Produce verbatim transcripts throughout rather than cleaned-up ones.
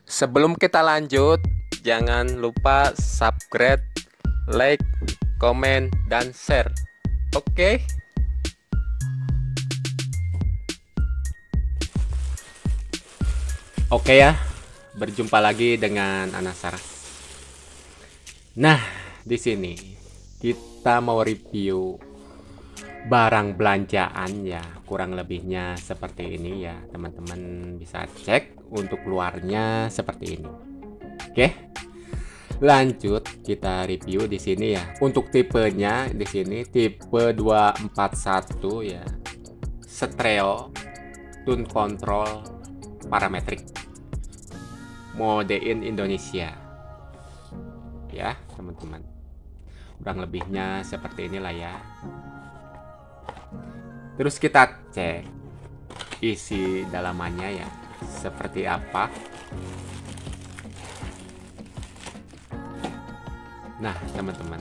Sebelum kita lanjut, jangan lupa subscribe, like, komen, dan share. Oke? Oke ya, berjumpa lagi dengan Anasaras. Nah, di sini kita mau review barang belanjaan ya, kurang lebihnya seperti ini ya. Teman-teman bisa cek untuk luarnya seperti ini. Oke. Lanjut kita review di sini ya. Untuk tipenya di sini tipe dua empat satu ya. Stereo tune control parametric. Made in Indonesia. Ya, teman-teman. Kurang lebihnya seperti inilah ya. Terus kita cek isi dalamannya ya, seperti apa. Nah, teman-teman,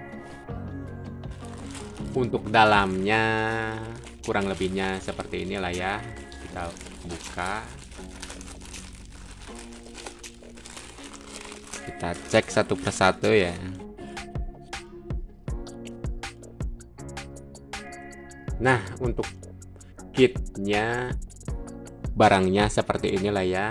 untuk dalamnya kurang lebihnya seperti inilah ya. Kita buka, kita cek satu persatu ya. Nah, untuk kitnya, barangnya seperti inilah ya.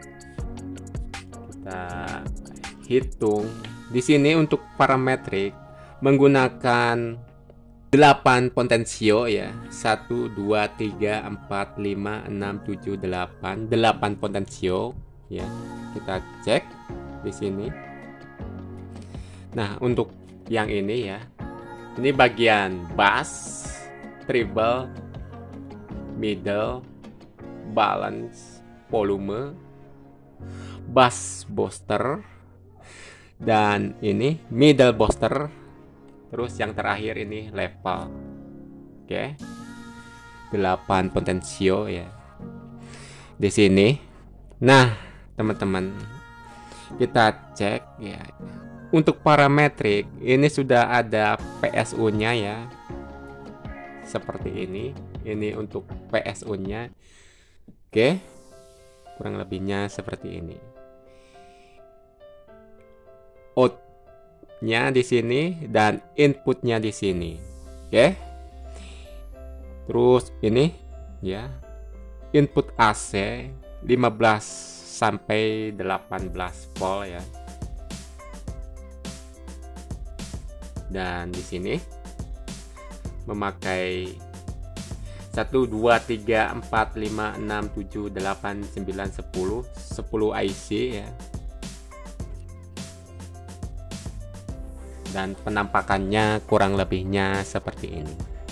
Kita hitung di sini untuk parametrik menggunakan delapan potensio ya. satu dua tiga empat lima enam tujuh delapan. delapan potensio ya. Kita cek di sini. Nah, untuk yang ini ya. Ini bagian bass, treble, middle, balance, volume, bass booster, dan ini middle booster. Terus yang terakhir ini level. Oke. delapan potensio ya. Di sini. Nah, teman-teman, kita cek ya. Untuk parametrik ini sudah ada P S U-nya ya. Seperti ini. Ini untuk P S U-nya. Oke. Kurang lebihnya seperti ini. Out-nya di sini dan input-nya di sini. Oke. Terus ini ya. Input A C lima belas sampai delapan belas volt ya. Dan di sini memakai satu dua tiga empat lima enam tujuh delapan sembilan sepuluh sepuluh I C ya. Dan penampakannya kurang lebihnya seperti ini.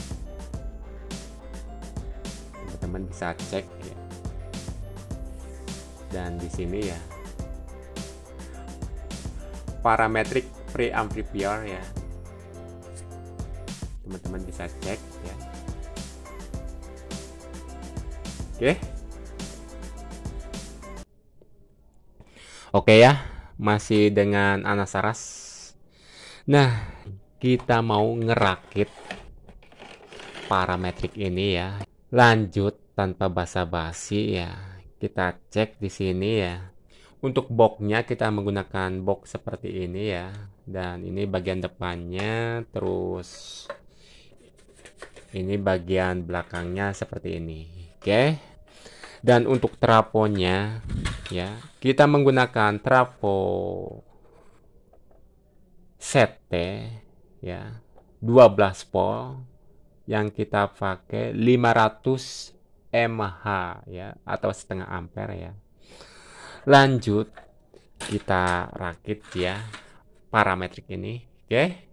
Teman-teman bisa cek ya. Dan di sini ya. Parametric preamplifier ya. Teman-teman bisa cek ya. Oke. Oke ya, masih dengan Anasaras. Nah, kita mau ngerakit parametrik ini ya. Lanjut tanpa basa-basi ya. Kita cek di sini ya. Untuk boxnya kita menggunakan box seperti ini ya. Dan ini bagian depannya, terus ini bagian belakangnya seperti ini. Oke. Dan untuk trafonya ya, kita menggunakan trafo set T ya, dua belas volt yang kita pakai lima ratus mAh ya, atau setengah ampere ya. Lanjut kita rakit ya parametrik ini. Oke.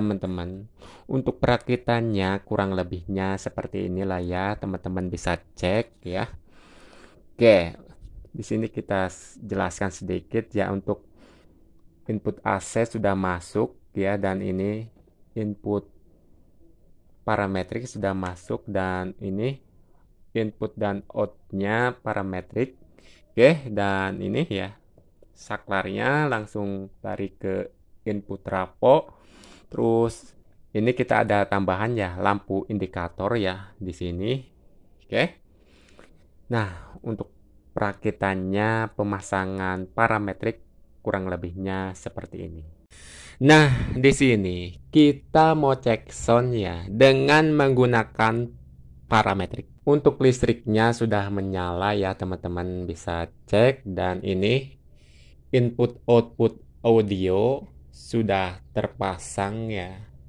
teman-teman. Untuk perakitannya kurang lebihnya seperti inilah ya, teman-teman bisa cek ya. Oke, di sini kita jelaskan sedikit ya. Untuk input A C sudah masuk ya, dan ini input parametrik sudah masuk, dan ini input dan outnya parametrik. Oke, dan ini ya saklarnya langsung lari ke input rapo. Terus ini kita ada tambahan ya, lampu indikator ya di sini. Oke. Nah, untuk perakitannya, pemasangan parametrik kurang lebihnya seperti ini. Nah, di sini kita mau cek sound ya dengan menggunakan parametrik. Untuk listriknya sudah menyala ya, teman-teman bisa cek, dan ini input output audio sudah terpasang ya.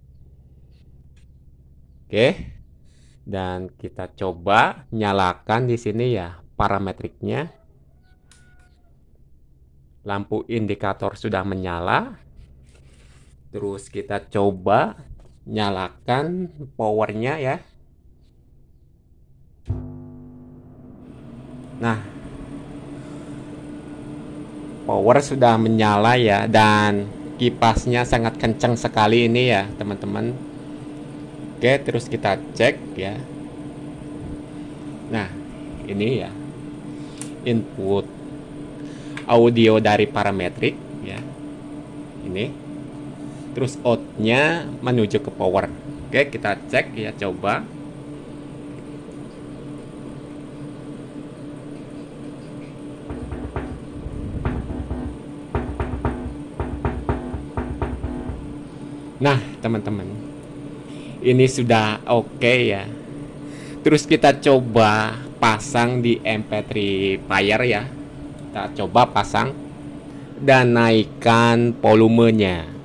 Oke. Dan kita coba nyalakan di sini ya parametriknya. Lampu indikator sudah menyala. Terus kita coba nyalakan powernya ya. Nah, power sudah menyala ya, dan kipasnya sangat kencang sekali ini ya teman-teman. Oke, terus kita cek ya. Nah, ini ya input audio dari parametrik ya, ini. Terus outnya menuju ke power. Oke, kita cek ya, coba. Nah, teman-teman, ini sudah oke okay ya. Terus kita coba pasang di M P tiga player ya. Kita coba pasang dan naikkan volumenya.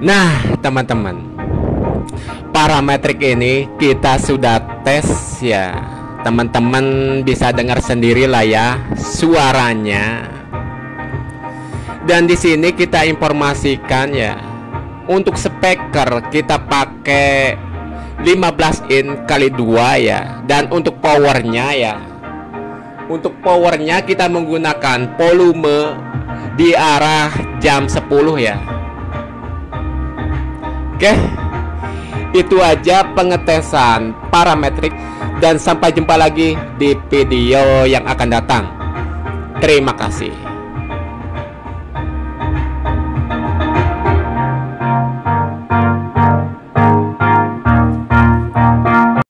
Nah, teman-teman, parametrik ini kita sudah tes ya. Teman-teman bisa dengar sendiri lah ya suaranya. Dan di sini kita informasikan ya, untuk speaker kita pakai lima belas in kali dua ya. Dan untuk powernya ya, untuk powernya kita menggunakan volume di arah jam sepuluh ya. Oke, itu aja pengetesan parametrik, dan sampai jumpa lagi di video yang akan datang. Terima kasih.